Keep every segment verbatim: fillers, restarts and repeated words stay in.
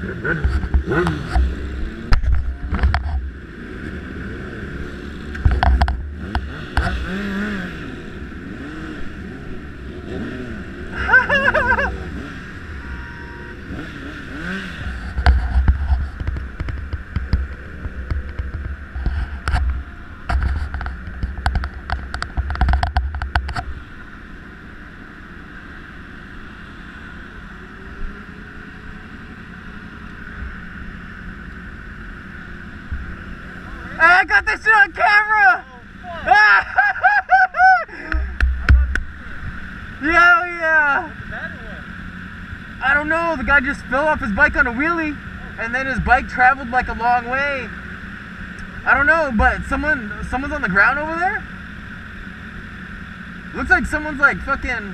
I got this shit on camera! Oh, yeah, yeah. I don't know, the guy just fell off his bike on a wheelie, and then his bike traveled like a long way. I don't know, but someone, someone's on the ground over there? Looks like someone's like fucking...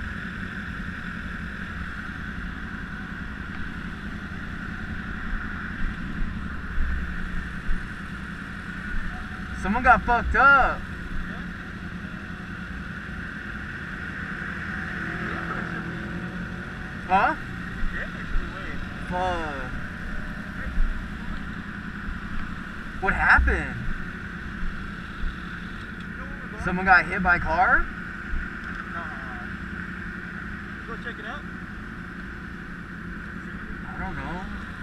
Someone got fucked up. Huh? Fuck. What happened? Someone got hit by a car? Nah. Go check it out. I don't know.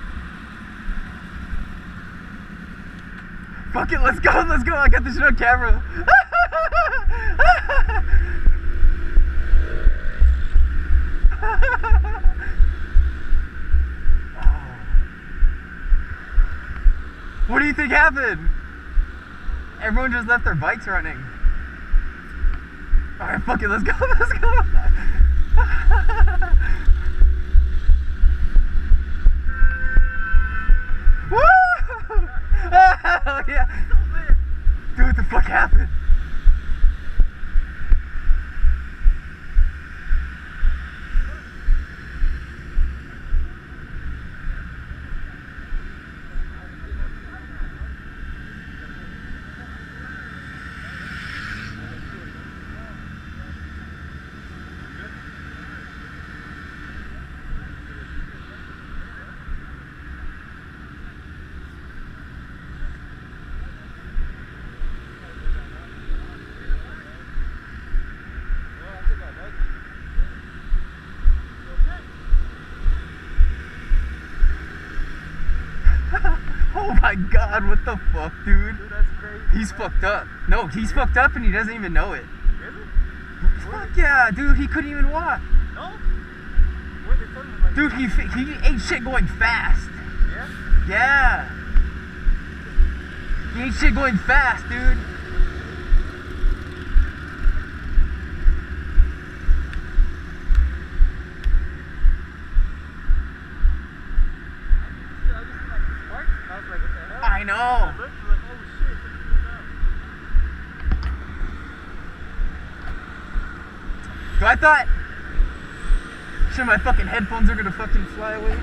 Fuck it, let's go, let's go. I got this shit on camera. What do you think happened? Everyone just left their bikes running. Alright, fuck it, let's go, let's go. Woo! Hell yeah. Dude, what the fuck happened? Oh my god, what the fuck, dude? Dude, that's crazy. He's fucked up. No, he's fucked up and he doesn't even know it. Really? Fuck yeah, dude, he couldn't even walk. No? Where they told me, like, Dude, he he ate shit going fast. yeah? Yeah. He ate shit going fast, dude. I know. So I thought, shit, my fucking headphones are gonna fucking fly away.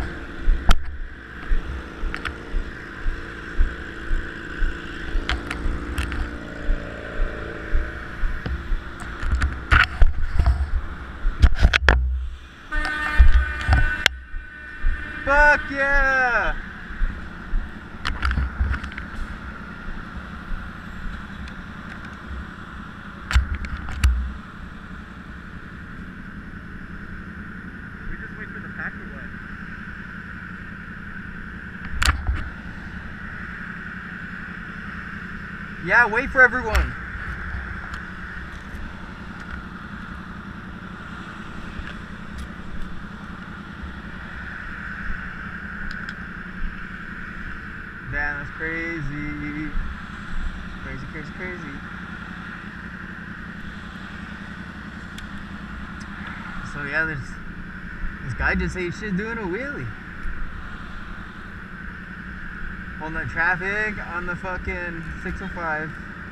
Fuck yeah! Yeah, wait for everyone. Damn, that's crazy. Crazy, crazy, crazy. So yeah, this this guy just ate shit doing a wheelie. On the traffic on the fucking six oh five.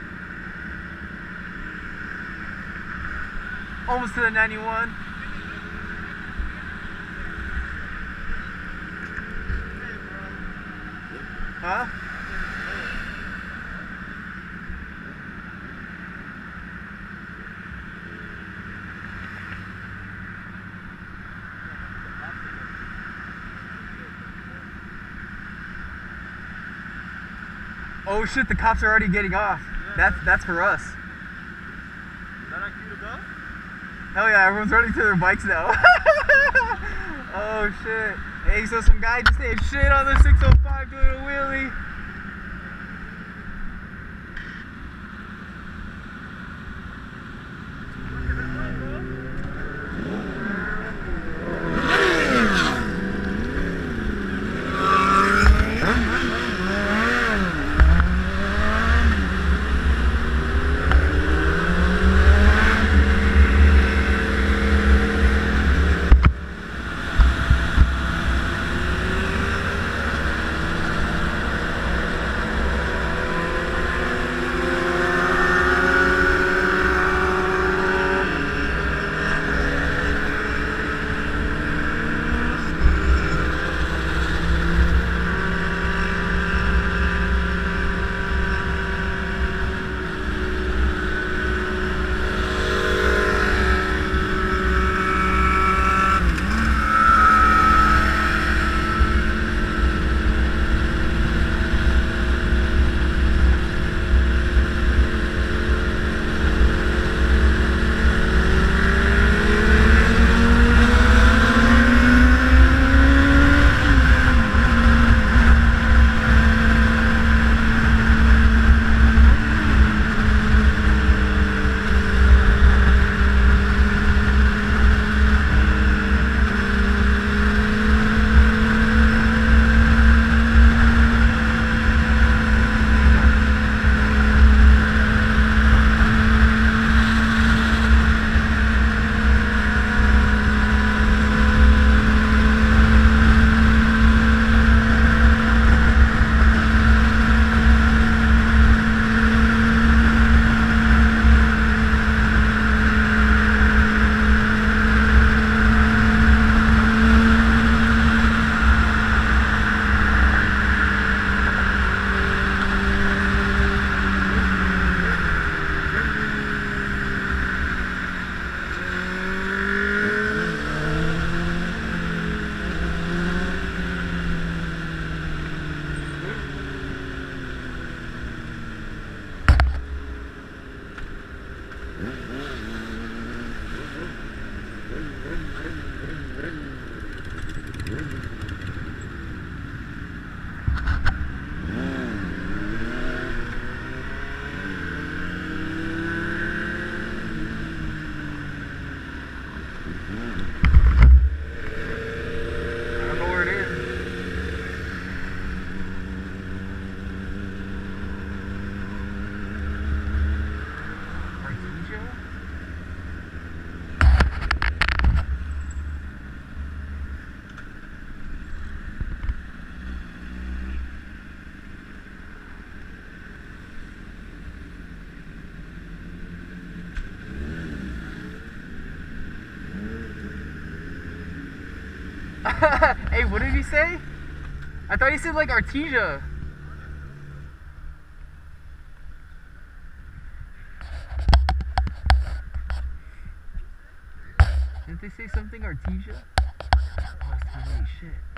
Almost to the ninety-one. Huh? Oh shit, the cops are already getting off. Yeah. That's that's for us. Is that our cue to go? Hell yeah, everyone's running to their bikes now. Oh shit. Hey, so some guy just ate shit on the six oh five doing a wheelie. Hey, what did he say? I thought he said like Artesia. Didn't they say something Artesia? Oh, it's too late, shit.